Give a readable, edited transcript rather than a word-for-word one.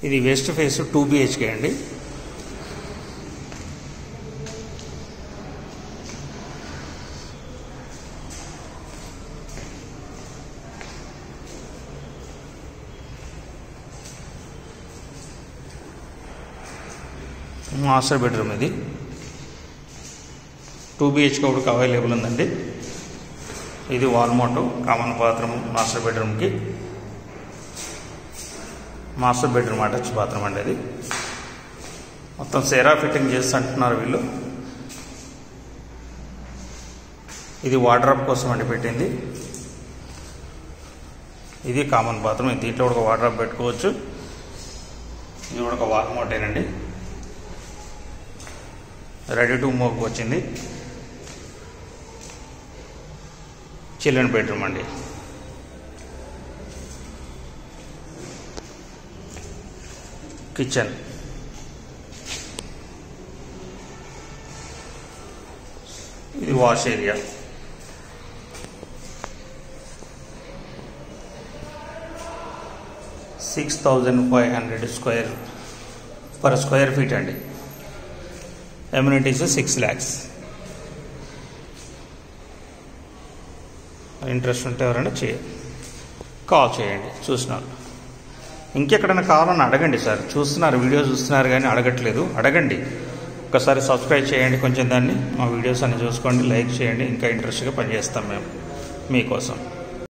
ఇది west face 2 BHK అండి. Master bedroom ఇది 2 BHK ఒకటి అవైలబుల్ ఉందండి. ఇది వాల్ మోటో కామన్ బాత్రూమ్ మాస్టర్ బెడ్రూమ్కి. మాస్టర్ బెడ్రూమ్ అటాచ్ బాత్రూమ్ అండి. అది మొత్తం సేరా ఫిట్టింగ్ చేసి అంటున్నారు వీళ్ళు. ఇది వార్డ్రోబ్ కోసం అండి పెట్టింది. ఇది కామన్ బాత్రూమ్. దీంట్లో కూడా వార్డ్రోబ్ పెట్టుకోవచ్చు. ఇది కూడా ఒక వాల్ మోటేనండి. రెడీ టు మూవ్ వచ్చింది. చిల్డ్రన్ బెడ్రూమ్ అండి. కిచెన్, ఇది wash area. $6,500 per square feet అండి. Amenities 6 lakhs. ఇంట్రెస్ట్ ఉంటే ఎవరైనా కాల్ చేయండి. చూసినారు ఇంకెక్కడైనా కావాలని అడగండి సార్. చూస్తున్నారు, వీడియో చూస్తున్నారు కానీ అడగట్లేదు. అడగండి. ఒకసారి సబ్స్క్రైబ్ చేయండి కొంచెం, దాన్ని మా వీడియోస్ అన్ని చూసుకోండి, లైక్ చేయండి. ఇంకా ఇంట్రెస్ట్గా పనిచేస్తాం మేము మీకోసం.